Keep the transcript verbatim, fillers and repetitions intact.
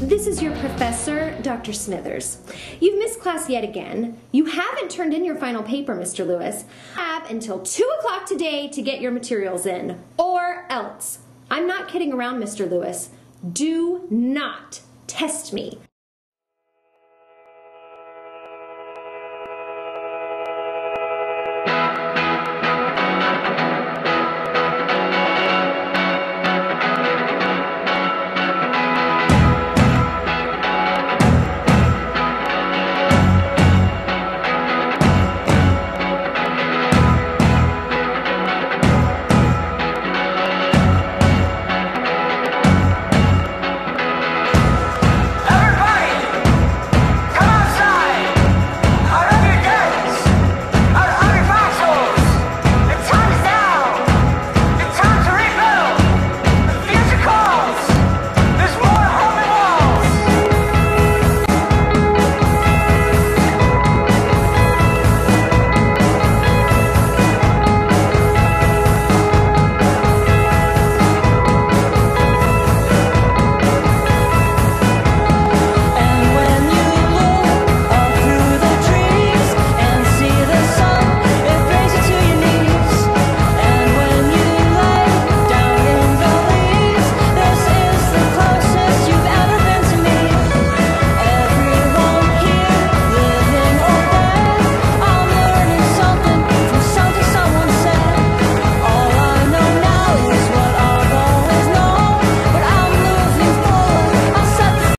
This is your professor, Doctor Smithers. You've missed class yet again. You haven't turned in your final paper, Mister Lewis. You have until two o'clock today to get your materials in, or else. I'm not kidding around, Mister Lewis. Do not test me.